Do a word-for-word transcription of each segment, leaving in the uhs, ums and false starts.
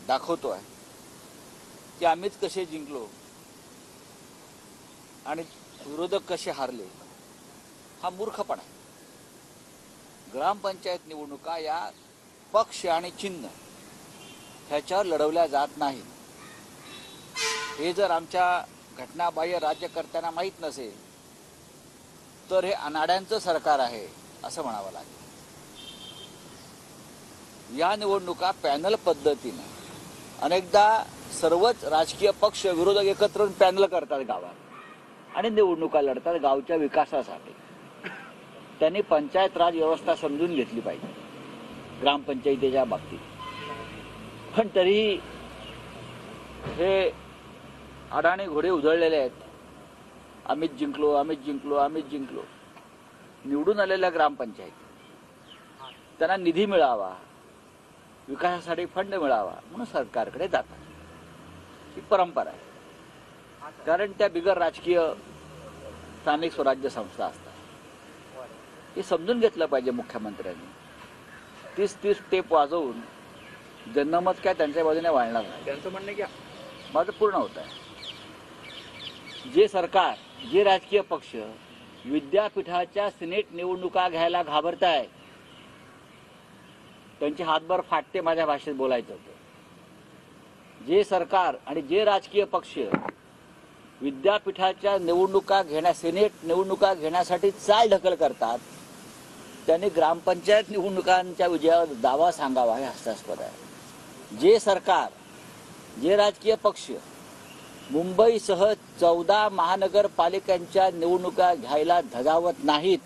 दाखवतो आहे की आम्हीच कसे जिंकलो आणि विरोधक कसे हारले, हा मूर्खपणा आहे. ग्रामपंचायत निवडणुका या पक्ष आणि चिन्ह ह्याच्यावर लढवल्या जात नाही. हे जर आमच्या घटनाबाह्य राज्यकर्त्यांना माहीत नसेल तर हे अनाड्यांचं सरकार आहे असं म्हणावं लागेल. या निवडणुका पॅनल पद्धतीनं अनेकदा सर्वच राजकीय पक्ष विरोधक एकत्र पॅनल करतात गावात आणि निवडणुका लढतात गावच्या विकासासाठी. त्यांनी पंचायत राज व्यवस्था समजून घेतली पाहिजे ग्रामपंचायतीच्या बाबतीत. पण तरीही हे अडाणी घोडे उधळलेले आहेत. आम्हीच जिंकलो आम्हीच जिंकलो आम्हीच जिंकलो. निवडून आलेल्या ग्रामपंचायती त्यांना निधी मिळावा, विकासासाठी फंड मिळावा म्हणून सरकारकडे जातात. ही परंपरा आहे. कारण त्या बिगर राजकीय स्थानिक स्वराज्य संस्था असतात. हे समजून घेतलं पाहिजे मुख्यमंत्र्यांनी. तीस तीस टेप वाजवून जनमत काय त्यांच्या बाजूने वाढणार नाही. त्यांचं म्हणणं की माझं पूर्ण होत आहे. जे सरकार, जे राजकीय पक्ष विद्यापीठाच्या सिनेट निवडणुका घ्यायला घाबरत आहे त्यांचे हातभर फाटते. माझ्या भाषेत बोलायचं होतं. जे सरकार आणि जे राजकीय पक्ष विद्यापीठाच्या निवडणुका घेण्या सिनेट निवडणुका घेण्यासाठी चाल ढकल करतात त्यांनी ग्रामपंचायत निवडणुकांच्या विजयावर दावा सांगावा हे हास्यास्पद आहे. जे सरकार, जे राजकीय पक्ष मुंबईसह चौदा महानगरपालिकांच्या निवडणुका घ्यायला धजावत नाहीत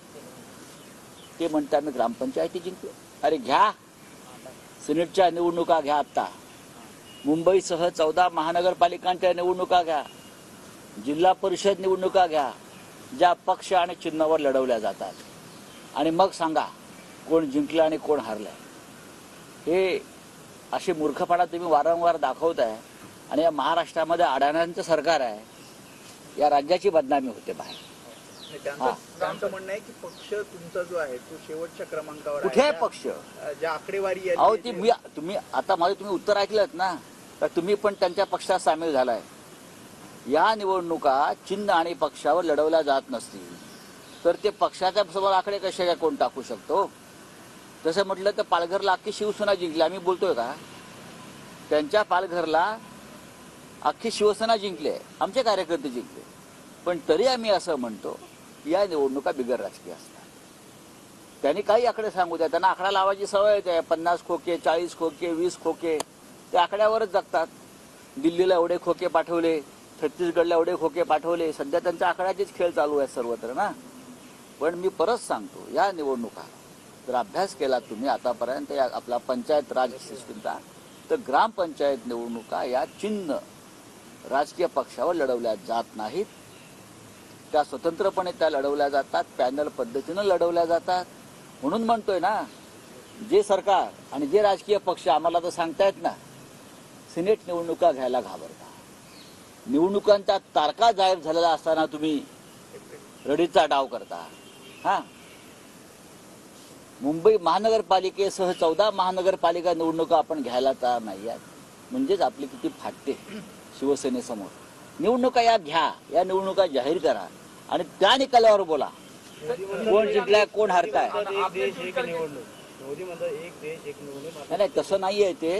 ते म्हणते आम्ही ग्रामपंचायती जिंकलो. अरे घ्या, सिनेटच्या निवडणुका घ्या. आता मुंबईसह चौदा महानगरपालिकांच्या निवडणुका घ्या, जिल्हा परिषद निवडणुका घ्या, ज्या पक्ष आणि चिन्हावर लढवल्या जातात, आणि मग सांगा कोण जिंकलं आणि कोण हरलंय. हे अशी मूर्खपणा तुम्ही वारंवार दाखवताय आणि या महाराष्ट्रामध्ये अडाण्यांचं सरकार आहे. या राज्याची बदनामी होते बाहेर. त्यांचं म्हणणं आहे की पक्ष तुमचा जो आहे तो शेवटच्या क्रमांकावर कुठे आहे पक्ष? ज्या आकडेवारी अहो ती मी तुम्ही आता माझं तुम्ही उत्तर ऐकलंत ना, तर तुम्ही पण त्यांच्या पक्षात सामील झालाय. या निवडणुका चिन्ह आणि पक्षावर लढवल्या जात नसतील तर ते पक्षाच्या समोर आकडे कसे काय कोण टाकू शकतो? तसं म्हटलं तर पालघरला अख्खी शिवसेना जिंकली. आम्ही बोलतोय का? त्यांच्या पालघरला अख्खी शिवसेना जिंकली, आमचे कार्यकर्ते जिंकले. पण तरी आम्ही असं म्हणतो या निवडणुका बिगर राजकीय असतात. त्यांनी काही आकडे सांगू द्या, त्यांना आकडा लावायची सवय आहे. पन्नास खोके, चाळीस खोके, वीस खोके, ते आकड्यावरच जगतात. दिल्लीला एवढे खोके पाठवले, छत्तीसगडला एवढे खोके पाठवले. सध्या त्यांच्या आकड्याचेच खेळ चालू आहेत सर्वत्र ना. पण मी परत सांगतो, या निवडणुका जर अभ्यास केला तुम्ही आतापर्यंत या आपला पंचायत राज सिस्टीमचा, तर ग्रामपंचायत निवडणुका या चिन्ह राजकीय पक्षावर लढवल्या जात नाहीत. त्या स्वतंत्रपणे त्या लढवल्या जातात, पॅनल पद्धतीनं लढवल्या जातात. म्हणून म्हणतोय ना, जे सरकार आणि जे राजकीय पक्ष आम्हाला तर सांगतायत ना सिनेट निवडणुका घ्यायला घाबरता. निवडणुकांच्या तारखा जाहीर झालेल्या असताना तुम्ही रडीचा डाव करता. हा, मुंबई महानगरपालिकेसह चौदा महानगरपालिका निवडणुका आपण घ्यायला तयार नाही आहेत. म्हणजेच आपली किती फाटते शिवसेनेसमोर. निवडणुका या घ्या, या निवडणुका जाहीर करा आणि त्या निकालावर बोला कोण जिंकलाय कोण हरताय. नाही, तसं नाहीये ते.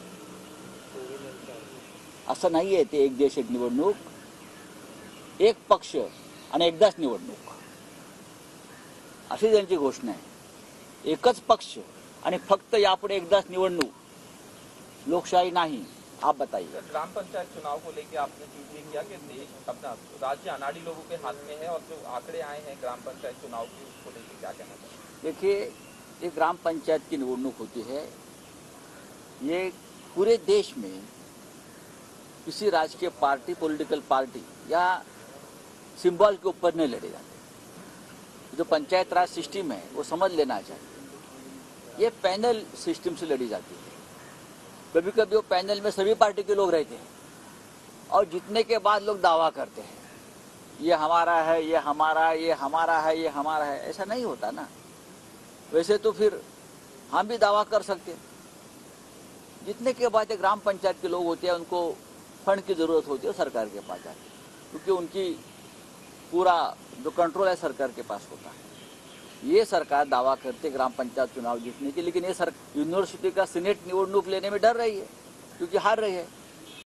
असं नाहीये ते. एक देश एक निवडणूक, एक पक्ष आणि एकदाच निवडणूक अशी त्यांची घोषणा आहे. एकच पक्ष आणि फक्त यापुढे एकदाच निवडणूक. लोकशाही नाही. आप बताइए. ग्राम पंचायत चुनाव को लेकर आपने ट्वीट किया कि देश अपना राज्य अनाड़ी लोगों के हाथ में है और जो आंकड़े आए हैं ग्राम पंचायत चुनाव की उसको लेकर क्या कहना चाहिए? देखिए, ये ग्राम पंचायत की निवडणूक होती है, ये पूरे देश में किसी राजकीय पार्टी, पॉलिटिकल पार्टी या सिंबल के ऊपर नहीं लड़े जाते. जो पंचायत राज सिस्टम है वो समझ लेना चाहिए. ये पैनल सिस्टम से लड़ी जाती है. कभी कभी वो पैनल में सभी पार्टी के लोग रहते हैं और जीतने के बाद लोग दावा करते हैं ये हमारा है, ये हमारा, ये हमारा है, ये हमारा है. ऐसा नहीं होता ना. वैसे तो फिर हम भी दावा कर सकते हैं जीतने के बाद ये ग्राम पंचायत के लोग होते हैं, उनको फंड की जरूरत होती है, सरकार के पास जाते हैं, क्योंकि उनकी पूरा जो कंट्रोल है सरकार के पास होता है। ये सरकार दावा करते ग्राम पंचायत चुनाव जीतने की, लेकिन ये सर यूनिवर्सिटी का सीनेट निवडणूक लेने में डर रही है, क्योंकि हार रही है।